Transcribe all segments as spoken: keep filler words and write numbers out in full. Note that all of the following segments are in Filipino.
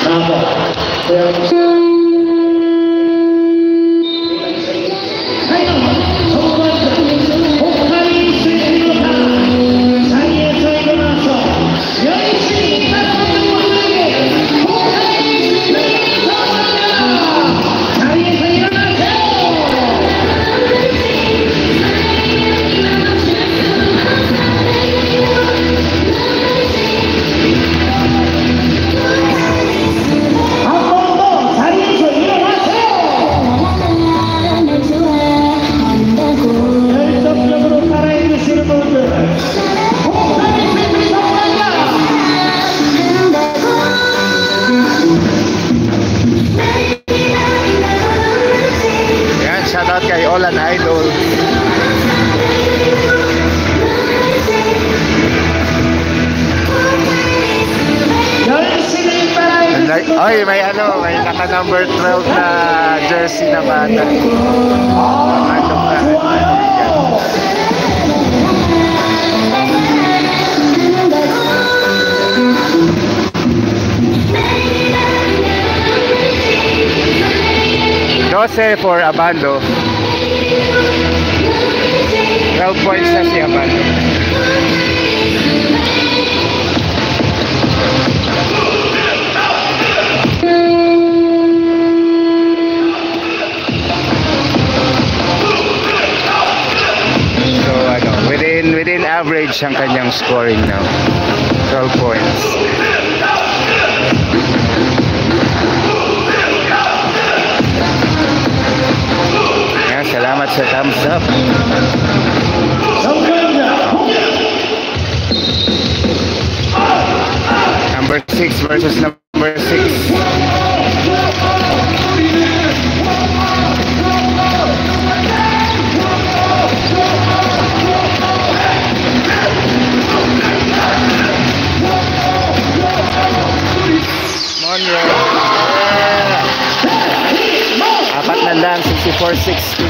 Kay Olan Idol. Oy, may ano, may naka number twelve na jersey na bata. Ano ba? twelve for Abando. twelve points na si Abando. So ano, within within average ang kanyang scoring now. twelve points. Salamat sa thumbs up. Number six versus number six. Monroe. Apat na lang, sixty-four sixty.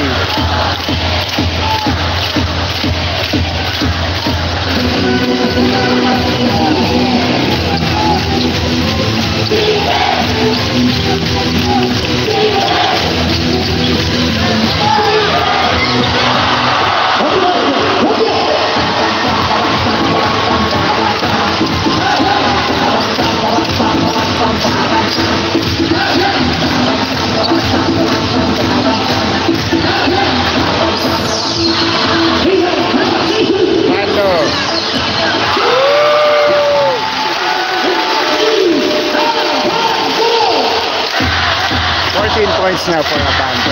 fourteen points now for Abando.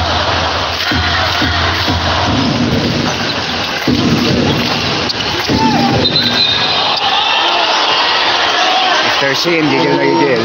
Mister Shin, gigil na gigil.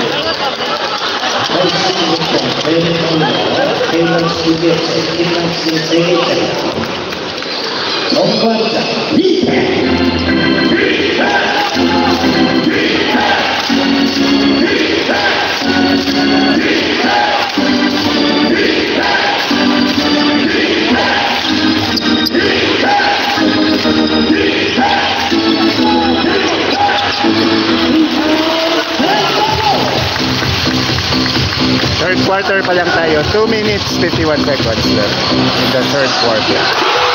Third quarter pa lang tayo. two minutes fifty-one seconds left in the third quarter.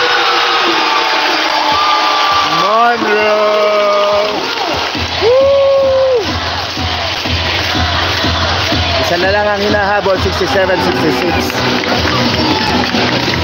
Monroe! Woo! Isa na lang ang hinahabol, sixty-seven sixty-six.